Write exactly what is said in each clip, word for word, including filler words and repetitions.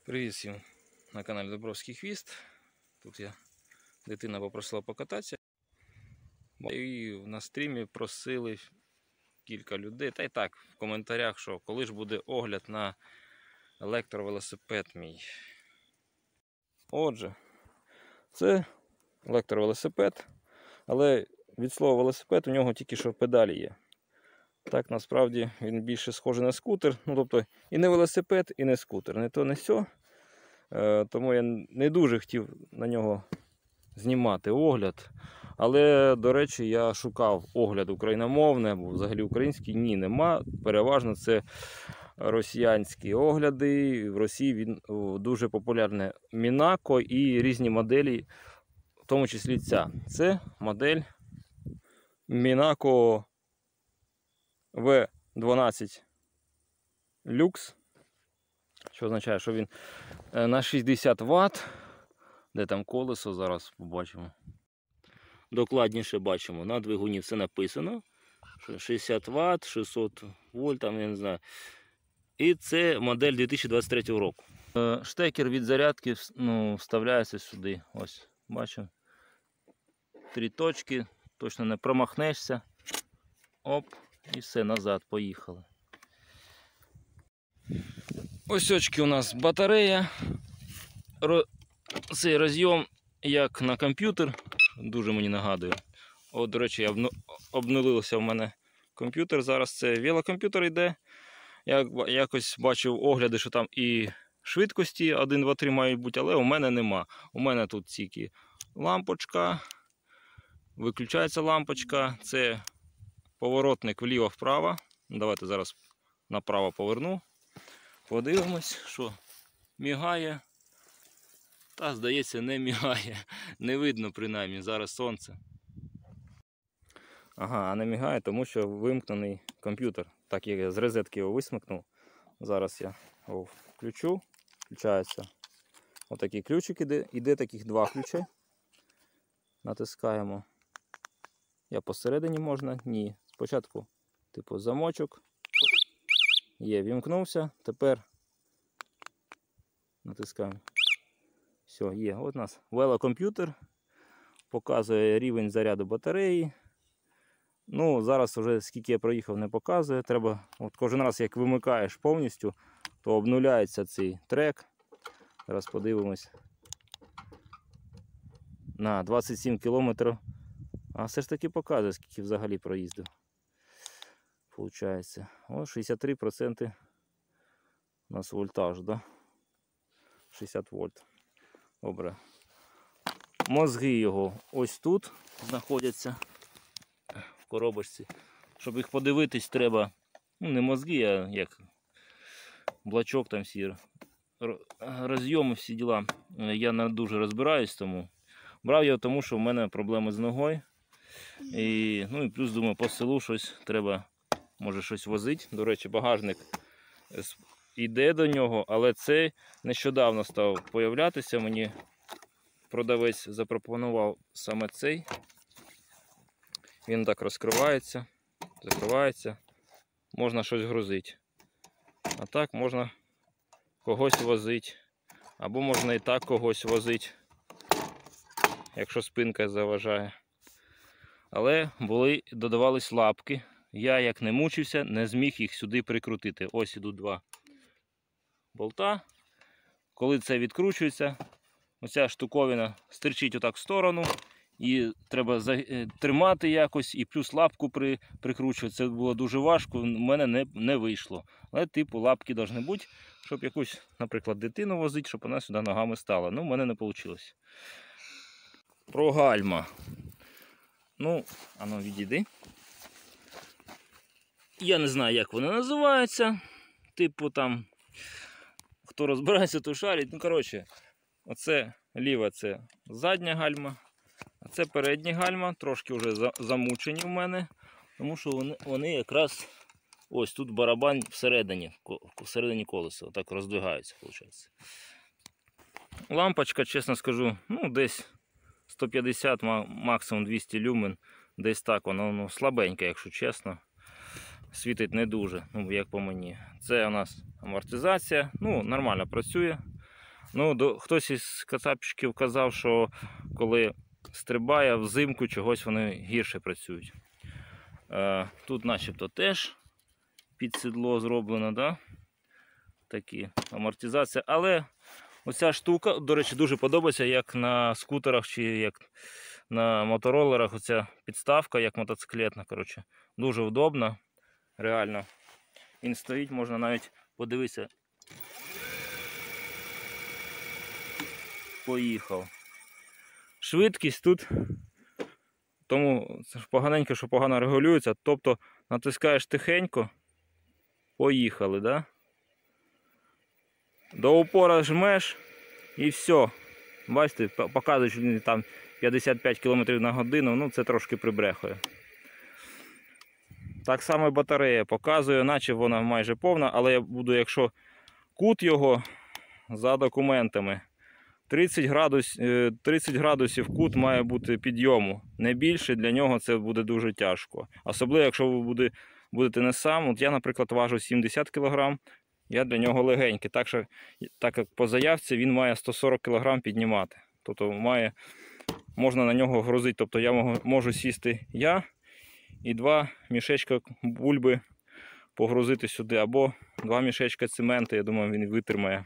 Привіт всім на каналі Добровський Хвіст. Тут я дитина попросила покататися. І на стрімі просили кілька людей, та й так в коментарях, що коли ж буде огляд на електровелосипед мій. Отже, це електровелосипед, але від слова велосипед у нього тільки що педалі є. Так, насправді він більше схожий на скутер, ну тобто і не велосипед, і не скутер, не то, не сьо. Тому я не дуже хотів на нього знімати огляд. Але, до речі, я шукав огляд україномовний, або взагалі український, ні, нема. Переважно це росіянські огляди. В Росії він дуже популярний Мінако і різні моделі, в тому числі ця. Це модель Мінако ве дванадцять люкс, що означає, що він на шістдесят ватт, де там колесо, зараз побачимо. Докладніше бачимо, на двигуні все написано, шістдесят ватт, шістсот вольт, там, я не знаю. І це модель дві тисячі двадцять третього року. Штекер від зарядки, ну, вставляється сюди, ось, бачимо. Три точки, точно не промахнешся. Оп, і все, назад, поїхали. Ось очки у нас батарея. Цей розйом як на комп'ютер, дуже мені нагадує. От, до речі, я обнулився в мене комп'ютер. Зараз це велокомп'ютер йде. Я якось бачив огляди, що там і швидкості один, два, три мають бути, але у мене нема. У мене тут тільки лампочка, виключається лампочка, це поворотник вліво-вправо. Давайте зараз направо поверну. Подивимось, що мігає. Та, здається, не мігає. Не видно, принаймні, зараз сонце. Ага, а не мігає, тому що вимкнений комп'ютер. Так, як я з розетки його висмикнув. Зараз я його включу. Включається отакий ключик іде. Іде таких два ключі. Натискаємо. Я посередині можна? Ні. Спочатку, типу, замочок. Є, вімкнувся. Тепер натискаємо. Все, є. От у нас велокомп'ютер. Показує рівень заряду батареї. Ну, зараз вже скільки я проїхав, не показує. Треба, от кожен раз, як вимикаєш повністю, то обнуляється цей трек. Зараз подивимось. На двадцять сім кілометрів. А все ж таки показує, скільки взагалі проїздив. Получається. Ось шістдесят три відсотки у нас вольтаж, да? шістдесят вольт. Добре. Мозги його ось тут знаходяться в коробочці. Щоб їх подивитись, треба, ну не мозги, а як блочок там всі, розйоми, всі діла. Я не дуже розбираюсь, тому брав я тому, що в мене проблеми з ногою. І, ну і плюс, думаю, по селу щось треба, може щось возити. До речі, багажник йде до нього, але це нещодавно став появлятися. Мені продавець запропонував саме цей. Він так розкривається, закривається. Можна щось грузити. А так можна когось возити. Або можна і так когось возити, якщо спинка заважає. Але були, додавались лапки. Я, як не мучився, не зміг їх сюди прикрутити. Ось ідуть два болта. Коли це відкручується, оця штуковина стирчить отак в сторону. І треба тримати якось, і плюс лапку при, прикручувати. Це було дуже важко, в мене не, не вийшло. Але типу лапки повинні бути, щоб якусь, наприклад, дитину возити, щоб вона сюди ногами стала. Ну, в мене не вийшло. Про гальма. Ну, а ну відійди. Я не знаю, як вони називаються. Типу там, хто розбирається, то шарить. Ну, коротше, оце ліва, це задня гальма. А це передні гальма, трошки вже замучені в мене, тому що вони, вони якраз ось тут барабан всередині, всередині колеса, отак роздвигаються, виходить. Лампочка, чесно скажу, ну десь сто п'ятдесят, максимум двісті люмен, десь так, вона ну, слабенька, якщо чесно. Світить не дуже, ну як по мені. Це у нас амортизація, ну нормально працює. Ну, до, хтось із кацапчиків казав, що коли стрибає взимку, чогось вони гірше працюють. Е, тут начебто теж під сідло зроблено, да? Такі амортизація. Але оця штука, до речі, дуже подобається, як на скутерах чи як на моторолерах. Оця підставка, як мотоциклетна. Коротше, дуже удобна. Реально. Він стоїть, можна навіть подивитися. Поїхав. Швидкість тут, тому це ж поганенько, що погано регулюється. Тобто натискаєш тихенько, поїхали, да? До упора жмеш і все. Бачите, показує, що там п'ятдесят п'ять кілометрів на годину, ну це трошки прибрехує. Так само батарея показує, наче вона майже повна, але я буду, якщо кут його за документами, тридцять градусів, тридцять градусів кут має бути підйому. Не більше, для нього це буде дуже тяжко. Особливо, якщо ви буде, будете не сам. От я, наприклад, важу сімдесят кілограм, я для нього легенький. Так, що, так як по заявці він має сто сорок кілограм піднімати. Тобто має, можна на нього грузити. Тобто я можу, можу сісти я і два мішечка бульби погрузити сюди. Або два мішечка цементу, я думаю, він витримає.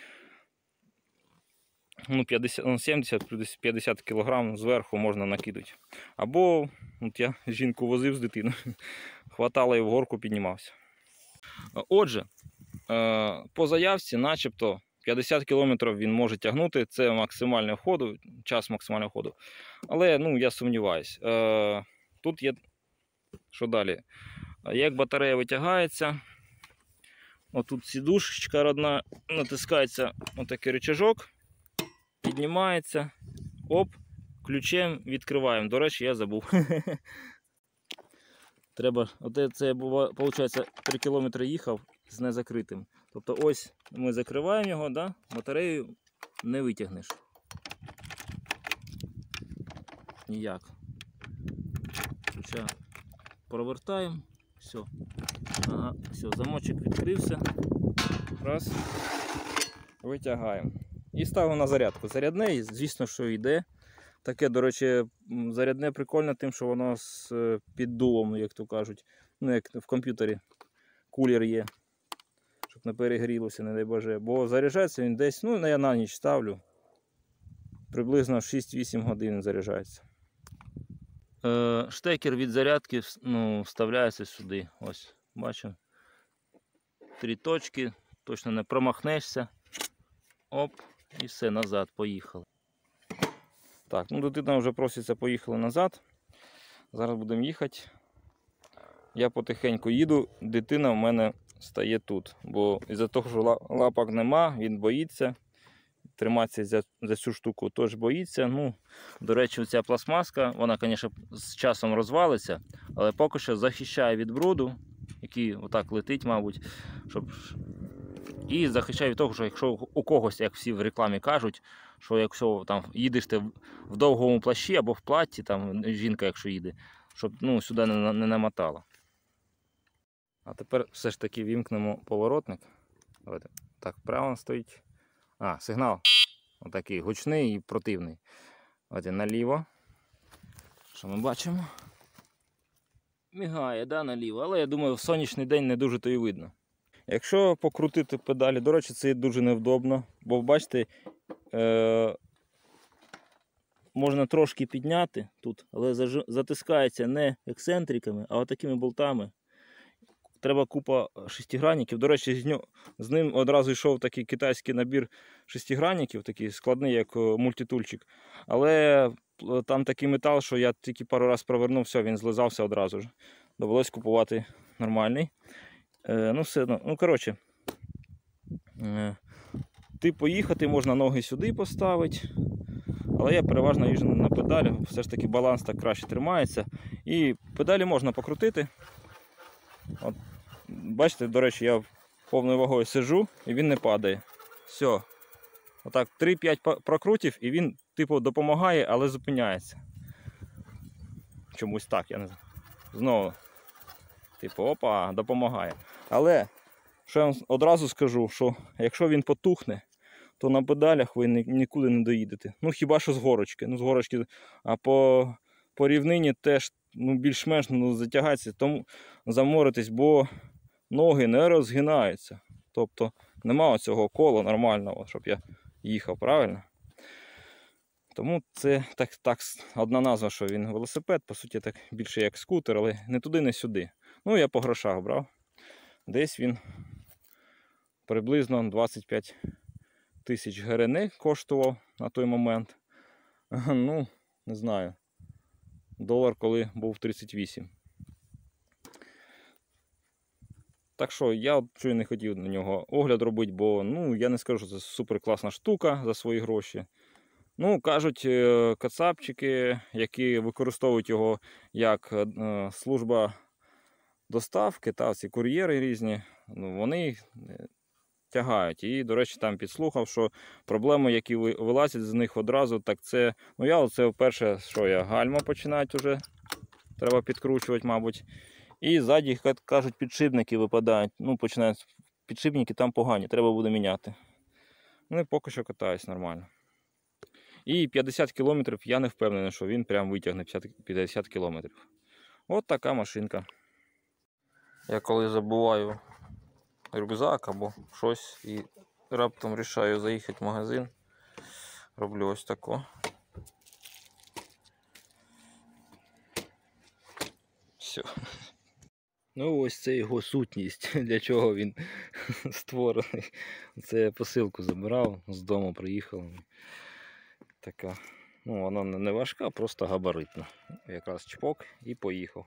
Ну, п'ятдесят, сімдесят плюс п'ятдесят кілограм зверху можна накидати. Або, от я жінку возив з дитиною, хватало і в горку піднімався. Отже, по заявці начебто п'ятдесят кілометрів він може тягнути, це максимальний ходу, час максимального ходу. Але, ну, я сумніваюсь. Тут є, що далі? Як батарея витягається, отут сідушечка родна, натискається отакий рычажок, піднімається, оп, ключем відкриваємо. До речі, я забув. Треба, оте це, виходить, три кілометри їхав з незакритим. Тобто ось ми закриваємо його, да? Батарею не витягнеш. Ніяк. Ключа провертаємо, все. Ага, все, замочок відкрився. Раз. Витягаємо. І ставимо на зарядку. Зарядне, звісно, що йде. Таке, до речі, зарядне прикольне тим, що воно з піддувом, як то кажуть. Ну, як в комп'ютері кулер є. Щоб не перегрілося, не дай Боже. Бо заряджається він десь, ну, я на ніч ставлю. Приблизно шість-вісім годин заряджається. Е, штекер від зарядки, ну, вставляється сюди. Ось, бачимо. Три точки, точно не промахнешся. Оп, і все, назад, поїхали. Так, ну дитина вже проситься, поїхали назад. Зараз будемо їхати. Я потихеньку їду, дитина в мене стає тут. Бо із-за того, що лапок нема, він боїться. Триматися за, за цю штуку теж боїться. Ну, до речі, ця пластмаска, вона, звісно, з часом розвалиться, але поки що захищає від бруду, який отак летить, мабуть, щоб... І захищає від того, що якщо у когось, як всі в рекламі кажуть, що якщо там їдеш ти в довгому плащі або в платті, там жінка, якщо їде, щоб, ну, сюди не, не намотала. А тепер все ж таки вімкнемо поворотник. Давайте. Так, право стоїть. А, сигнал. Отакий гучний і противний. Давайте наліво. Що ми бачимо? Мігає, да, наліво. Але я думаю, в сонячний день не дуже то і видно. Якщо покрутити педалі, до речі, це дуже невдобно, бо бачите, е- можна трошки підняти тут, але затискається не ексцентриками, а отакими болтами. Треба купа шестигранників. До речі, з, нього, з ним одразу йшов такий китайський набір шестигранників, такий складний, як мультитульчик. Але там такий метал, що я тільки пару разів провернув, все, він злизався одразу ж. Довелось купувати нормальний. Е, ну, все одно, ну, коротше, е, ти поїхати, можна ноги сюди поставити, але я переважно їжджу на педалі, все ж таки баланс так краще тримається. І педалі можна покрутити. От, бачите, до речі, я повною вагою сиджу і він не падає. Все. Отак, три-п'ять прокрутів і він, типу, допомагає, але зупиняється. Чомусь так, я не знаю. Знову. Типу, опа, допомагає. Але, що я вам одразу скажу, що якщо він потухне, то на педалях ви нікуди не доїдете. Ну хіба що з горочки. Ну з горочки, а по, по рівнині теж ну, більш-менш ну, затягається, тому заморитись, бо ноги не розгинаються. Тобто нема оцього кола нормального, щоб я їхав, правильно? Тому це так, так одна назва, що він велосипед, по суті, так більше як скутер, але не туди, не сюди. Ну, я по грошах брав. Десь він приблизно двадцять п'ять тисяч гривень коштував на той момент. Ну, не знаю. Долар коли був тридцять вісім. Так що я чую не хотів на нього огляд робити, бо ну, я не скажу, що це супер класна штука за свої гроші. Ну, кажуть, кацапчики, які використовують його як е, служба доставки, та ці кур'єри різні, ну, вони тягають. І, до речі, там підслухав, що проблеми, які вилазять з них одразу, так це, ну я оце вперше, що я, гальма починають вже, треба підкручувати, мабуть. І ззаді, кажуть, підшипники випадають, ну, починають, підшипники там погані, треба буде міняти. Ну і поки що катаюсь нормально. І п'ятдесят кілометрів я не впевнений, що він прям витягне п'ятдесят кілометрів. От така машинка. Я коли забуваю рюкзак або щось і раптом вирішаю заїхати в магазин, роблю ось тако. Все. Ну ось це його сутність, для чого він створений. Це я посилку забирав, з дому приїхав. Така, ну вона не важка, просто габаритна. Якраз чпок і поїхав.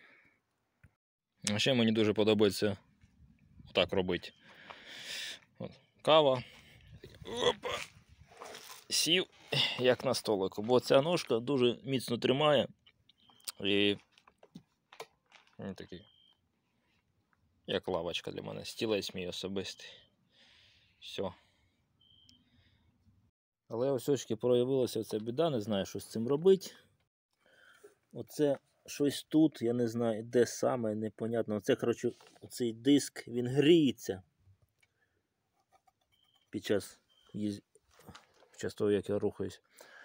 А ще мені дуже подобається отак робити. От, кава. Опа. Сів, як на столику, бо ця ножка дуже міцно тримає. І він такий, як лавочка для мене. Стілець мій особистий. Все. Але ось очки проявилася ця біда, не знаю, що з цим робити. Оце щось тут, я не знаю, де саме, непонятно. Оце, коротше, цей диск, він гріється під час, під час того, як я рухаюсь.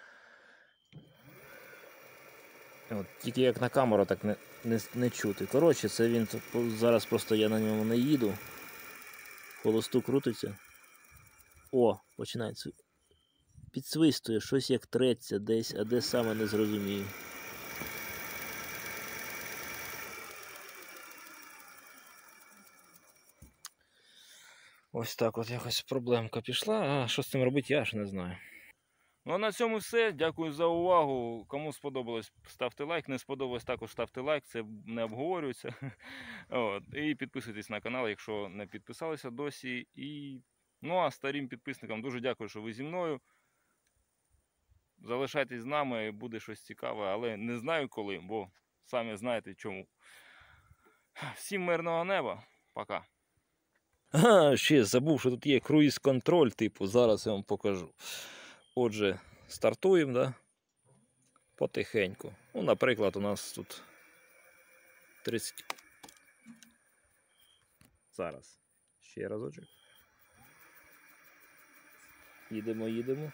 От, тільки як на камеру так не, не, не чути. Коротше, це він, зараз просто я на ньому не їду. Холосту крутиться. О, починається. Підсвистує, щось як треться десь, а де саме не зрозумію. Ось так от якось проблемка пішла, а що з цим робити, я ж не знаю. Ну а на цьому все. Дякую за увагу. Кому сподобалось, ставте лайк. Не сподобалось, також ставте лайк, це не обговорюється. От. І підписуйтесь на канал, якщо не підписалися досі. І... Ну а старим підписникам дуже дякую, що ви зі мною. Залишайтесь з нами, буде щось цікаве, але не знаю коли, бо самі знаєте чому. Всім мирного неба. Пока. А, ще забув, що тут є круїз-контроль, типу, зараз я вам покажу. Отже, стартуємо, да? Потихеньку. Ну, наприклад, у нас тут тридцять. Зараз. Ще разочок. Їдемо, їдемо.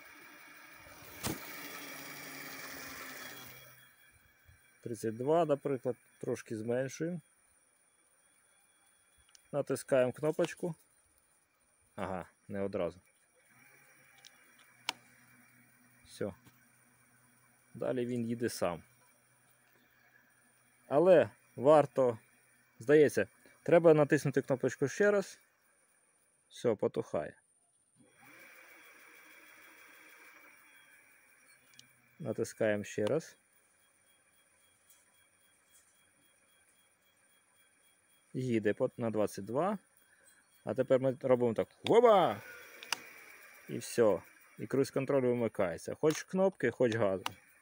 тридцять два, наприклад, трошки зменшуємо. Натискаємо кнопочку. Ага, не одразу. Все. Далі він їде сам. Але варто, здається, треба натиснути кнопочку ще раз. Все, потухає. Натискаємо ще раз. Їде на двадцять два. А тепер ми робимо так. Оба! І все. І круїз-контроль вимикається. Хоч кнопки, хоч газу.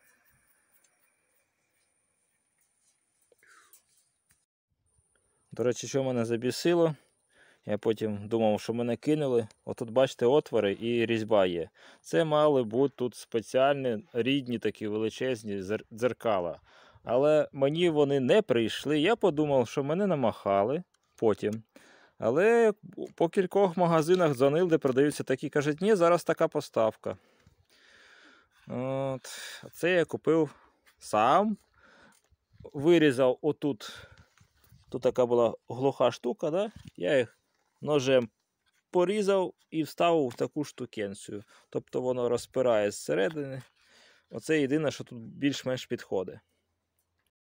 До речі, що мене забісило, я потім думав, що мене кинули. Отут, бачите, отвори і різьба є. Це мали бути тут спеціальні, рідні такі величезні дзеркала. Але мені вони не прийшли. Я подумав, що мене намахали потім. Але по кількох магазинах дзвонив, де продаються такі, кажуть, ні, зараз така поставка. От. Це я купив сам. Вирізав отут. Тут така була глуха штука, да? Я їх ножем порізав і вставив в таку штукенцію. Тобто воно розпирає зсередини. Оце єдине, що тут більш-менш підходить.